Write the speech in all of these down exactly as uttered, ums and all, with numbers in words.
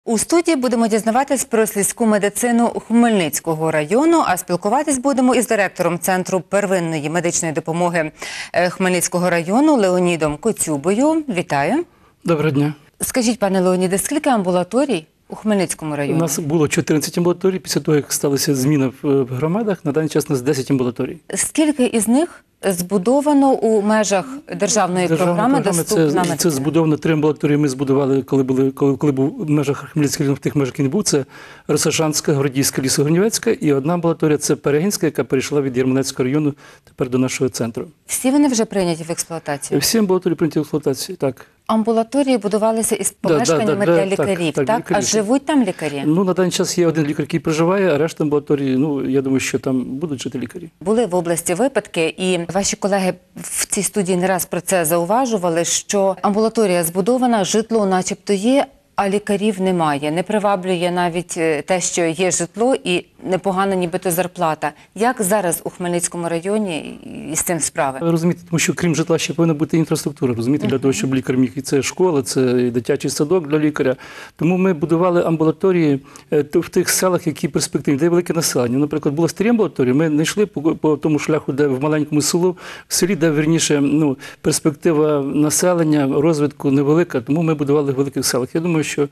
У студії будемо дізнаватись про сільську медицину Хмельницького району, а спілкуватись будемо із директором Центру первинної медичної допомоги Хмельницького району Леонідом Коцюбою. Вітаю. Доброго дня. Скажіть, пане Леоніде, скільки амбулаторій у Хмельницькому районі? У нас було чотирнадцять амбулаторій. Після того, як сталася зміна в громадах, на даний час у нас десять амбулаторій. Скільки із них збудовано у межах державної Державна програми програма, «Доступна це, медицина»? це збудовано три амбулаторії. Ми збудували, коли, були, коли, коли був в межах Хмельницького району, в тих межах, які не був. Це Росошанська, Городіївська, Лісогорнівецька. І одна амбулаторія – це Перегінська, яка перейшла від Ярмолинецького району тепер до нашого центру. Всі вони вже прийняті в експлуатацію? Всі амбулаторії прийняті в експлуатацію, так. Амбулаторії будувалися із помешканнями да, да, для да, лікарів, так? так? так, так А живуть там лікарі? Ну, на даний час є один лікар, який проживає, а решта амбулаторії, ну, я думаю, що там будуть жити лікарі. Були в області випадки, і ваші колеги в цій студії не раз про це зауважували, що амбулаторія збудована, житло начебто є, а лікарів немає. Не приваблює навіть те, що є житло і непогана нібито зарплата. Як зараз у Хмельницькому районі із цим справи? Ви розумієте, тому що крім житла ще повинна бути інфраструктура, розумієте, для того, щоб лікар міг, і це школа, це дитячий садок для лікаря. Тому ми будували амбулаторії в тих селах, які перспективні, де є велике населення. Наприклад, були старі амбулаторії, ми не йшли по, по тому шляху, де в маленькому селу, в селі, де, вірніше, ну, перспектива населення, розвитку невелика, тому ми будували в великих селах. Я думаю, що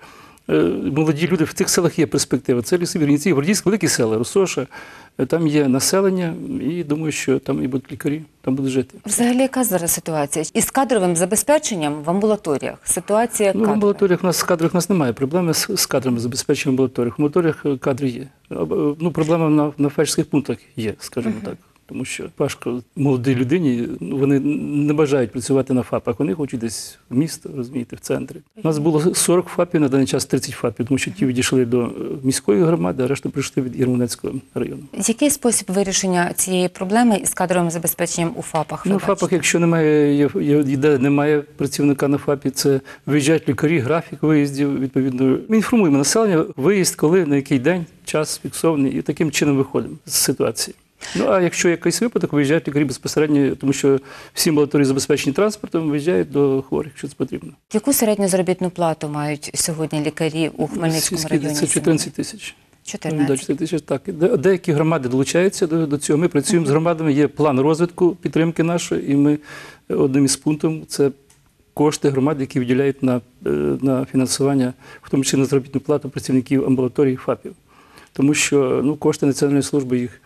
молоді люди, в тих селах є перспектива. Це Лісовірніці, Городіївські, великі села, Росоша, там є населення, і думаю, що там і будуть лікарі, там будуть жити. Взагалі, яка зараз ситуація? Із кадровим забезпеченням в амбулаторіях? Ситуація ну, кадрова? В амбулаторіях у нас, в кадрах у нас немає проблеми з, з кадрами забезпечення в амбулаторіях. В амбулаторіях кадри є. Ну, проблема на, на фельдшерських пунктах є, скажімо uh-huh. так. Тому що важко молодій людині, вони не бажають працювати на ФАПах, вони хочуть десь в місто, розумієте, в центрі. У нас було сорок ФАПів, на даний час тридцять ФАПів, тому що ті відійшли до міської громади, а решта прийшли від Ярмолинецького району. Який спосіб вирішення цієї проблеми із кадровим забезпеченням у ФАПах? Ну, в ФАПах, якщо немає, є, є, немає працівника на ФАПі, це виїжджають лікарі, графік виїздів, відповідно. Ми інформуємо населення, виїзд, коли, на який день, час фіксований, і таким чином виходимо з ситуації. Ну, а якщо якийсь випадок, виїжджають лікарі безпосередньо, тому що всі амбулаторії забезпечені транспортом, виїжджають до хворих, якщо це потрібно. Яку середню заробітну плату мають сьогодні лікарі у Хмельницькому районі? Це чотирнадцять тисяч. чотирнадцять тисяч, так. Деякі громади долучаються до, до цього. Ми працюємо uh-huh. з громадами, є план розвитку підтримки нашої, і ми одним із пунктів – це кошти громад, які виділяють на, на фінансування, в тому числі на заробітну плату працівників амбулаторій ФАПів. Тому що ну, кошти Національної служби їх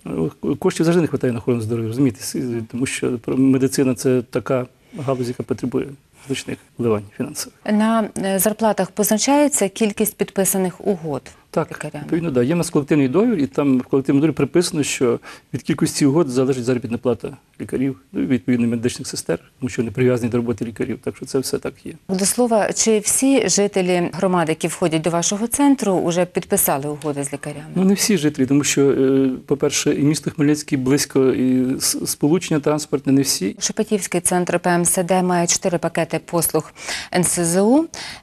коштів завжди не вистачає на охорону здоров'я, розумієте, тому що медицина – це така галузь, яка потребує значних вливань фінансових. На зарплатах позначається кількість підписаних угод так, лікарями? відповідно, да. Є в нас колективний договір, і там в колективному договорі приписано, що від кількості угод залежить заробітна плата лікарів, ну, відповідно, медичних сестер, тому що вони прив'язані до роботи лікарів, так що це все так є. До слова, чи всі жителі громади, які входять до вашого центру, вже підписали угоди з лікарями? Ну, не всі жителі, тому що, по-перше, і місто Хмельницький близько, і сполучення транспортне, не всі. Шепетівський центр Пе Ем Се Де має чотири пакети послуг Ен Се Зе У.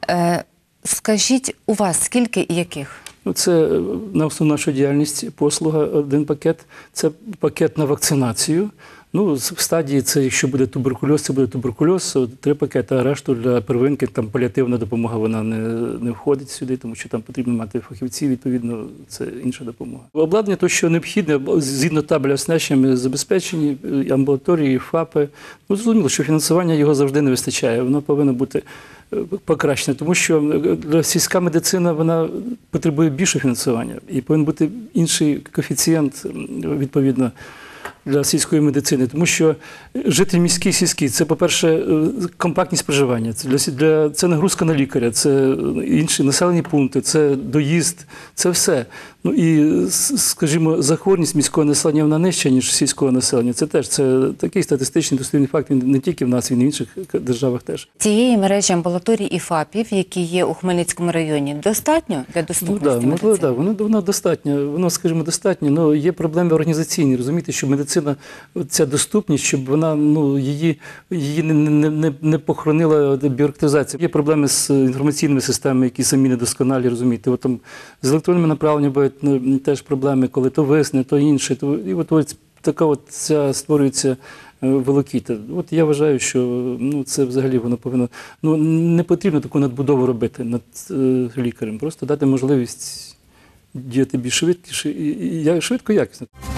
Скажіть, у вас скільки і яких? Ну, це на основну нашу діяльність послуга, один пакет. Це пакет на вакцинацію. Ну, в стадії це, якщо буде туберкульоз, це буде туберкульоз, три пакети, а решту для первинки, там паліативна допомога, вона не, не входить сюди, тому що там потрібно мати фахівців, відповідно, це інша допомога. Обладнання, то, що необхідне, згідно табеля оснащення, ми забезпечені, амбулаторії, ФАПи. Ну, зрозуміло, що фінансування його завжди не вистачає, воно повинно бути покращене, тому що сільська медицина, вона потребує більшого фінансування і повинен бути інший коефіцієнт, відповідно, для сільської медицини, тому що житель міський, сільський – це, по-перше, компактність проживання, це, для, для, це нагрузка на лікаря, це інші населені пункти, це доїзд, це все. Ну і, скажімо, захворюваність міського населення вона нижча, ніж сільського населення. Це теж це такий статистичний дослідний факт, він не тільки в нас, він і в інших державах теж. Цієї мережі амбулаторій і ФАПів, які є у Хмельницькому районі, достатньо для доступності ну, да, медицини? Ну, так, воно, воно достатньо, воно, скажімо, достатньо, але є проблеми організаційні, розумієте, що медицина, ця доступність, щоб вона, ну, її, її не, не, не, не похоронила бюрократизація. Є проблеми з інформаційними системами, які самі недосконалі, розумієте. От там з електронними направленнями бувають теж проблеми, коли то висне, то інше. То, і от ось така от ця створюється волокіти. От я вважаю, що ну, це взагалі воно повинно, ну, не потрібно таку надбудову робити над е, лікарем, просто дати можливість діяти більш швидкіше і, і, і швидко, якісно.